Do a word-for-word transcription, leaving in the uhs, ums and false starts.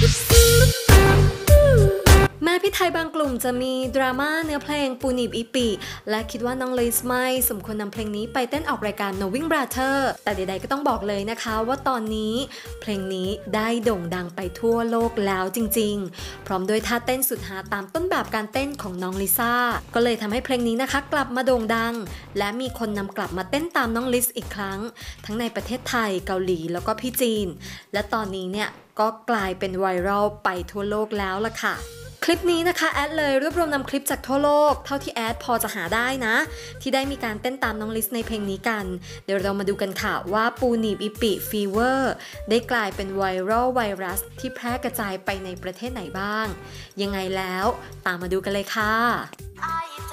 แม้พี่ไทยบางกลุ่มจะมีดราม่าเนื้อเพลงปูนิบอีปีและคิดว่าน้องลิซไม่สมควรนำเพลงนี้ไปเต้นออกรายการ Knowing Brother แต่ใดๆก็ต้องบอกเลยนะคะว่าตอนนี้เพลงนี้ได้โด่งดังไปทั่วโลกแล้วจริงๆพร้อมด้วยท่าเต้นสุดหาตามต้นแบบการเต้นของน้องลิซ่าก็เลยทำให้เพลงนี้นะคะกลับมาโด่งดังและมีคนนำกลับมาเต้นตามน้องลิซอีกครั้งทั้งในประเทศไทยเกาหลีแล้วก็พี่จีนและตอนนี้เนี่ยก็กลายเป็นไวรัลไปทั่วโลกแล้วล่ะค่ะคลิปนี้นะคะแอดเลยรวบรวมนำคลิปจากทั่วโลกเท่าที่แอดพอจะหาได้นะที่ได้มีการเต้นตามน้องลิซในเพลงนี้กันเดี๋ยวเรามาดูกันค่ะว่าปูหนีบอีปิฟีเวอร์ได้กลายเป็นไวรัลไวรัสที่แพร่กระจายไปในประเทศไหนบ้างยังไงแล้วตามมาดูกันเลยค่ะ